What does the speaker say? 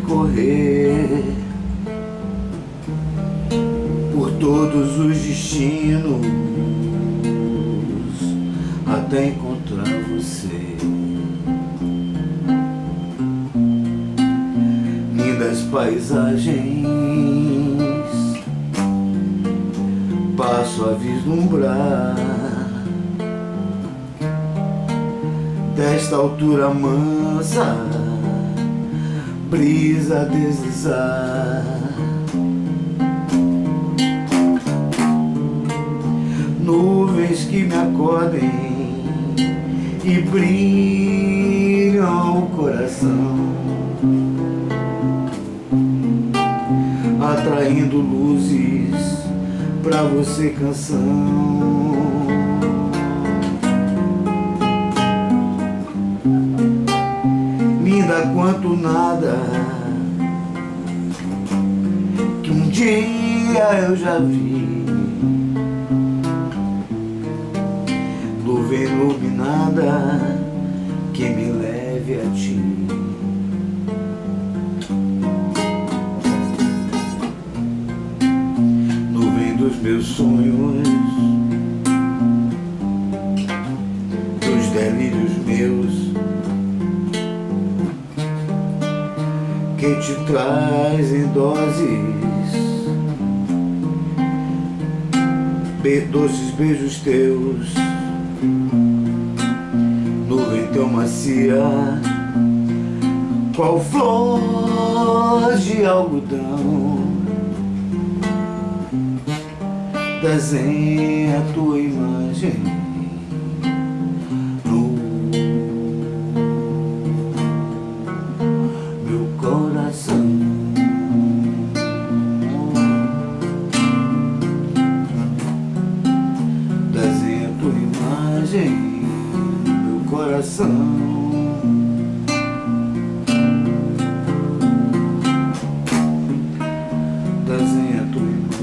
percorrer por todos os destinos até encontrar você. Lindas paisagens passo a vislumbrar, desta altura mansa, brisa a deslizar. Nuvens que me acordem e brilham o coração, atraindo luzes pra você, canção. Linda quanto nada que um dia eu já vi, nuvem iluminada que me leve a ti. Nuvem dos meus sonhos, dos delírios meus, que te traz em doses, doces beijos teus. Nuvem tão macia, qual flor de algodão, desenha a tua imagem no meu coração. Desenha a tua imagem no meu coração. Desenha a tua imagem.